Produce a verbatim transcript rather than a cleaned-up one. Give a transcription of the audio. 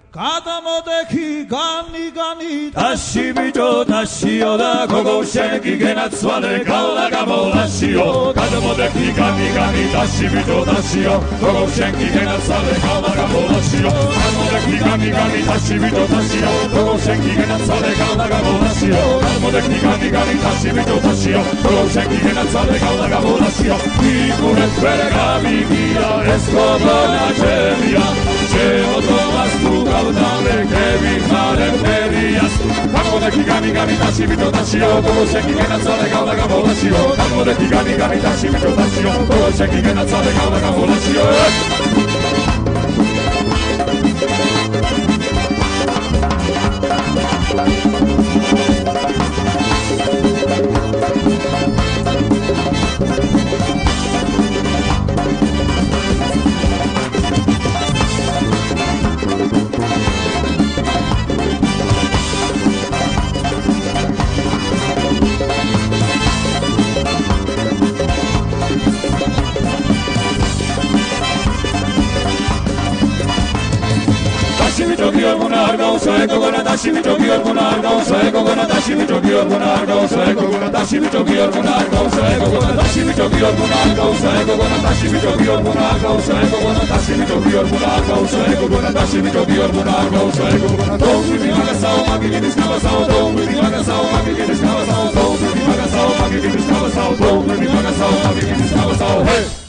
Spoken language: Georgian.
გადამოდექი განი განი ტაში ბიჭო ტაშიო და გოგო შენ გიგენაცვალე გავლა გამოლაშიო გადამოდექი განი განი ტაში ბიჭო ტაშიო გოგო შენ გიგენაცვალე გავლა გამოლაშიო გადამოდექი განი განი ტაში ბიჭო ტაშიო გოგო შენ გიგენაცვალე გავლა გამოლაშიო გადამოდექი განი განი ტაში ბიჭო ტაშიო გოგო შენ გიგენაცვალე გავლა გამოლაშიო მიგურე ვერ გამიგია ეს გოგონა ჩემია შემოწმას თუ გავდამე გები ხარე ფერიას გამოდექი განი განი ტაში ბიჭო ტაშიო გოგო შენ გიგენაცვალე გავლა გამოლაშიო გამოდექი განი განი ტაში ბიჭო ტაშიო გოგო შენ გიგენაცვალე გავლა გამოლაშიო Gogona dashi mi jogi orgona arga so gogona dashi mi jogi orgona arga so gogona dashi mi jogi orgona arga so gogona dashi mi jogi orgona arga so gogona dashi mi jogi orgona arga so gogona dashi mi jogi orgona arga so gogona dashi mi jogi orgona arga so gogona don't mi maga sao magi dis kava sao don't mi maga sao magi dis kava sao don't mi maga sao magi dis kava sao don't mi maga sao magi dis kava sao hey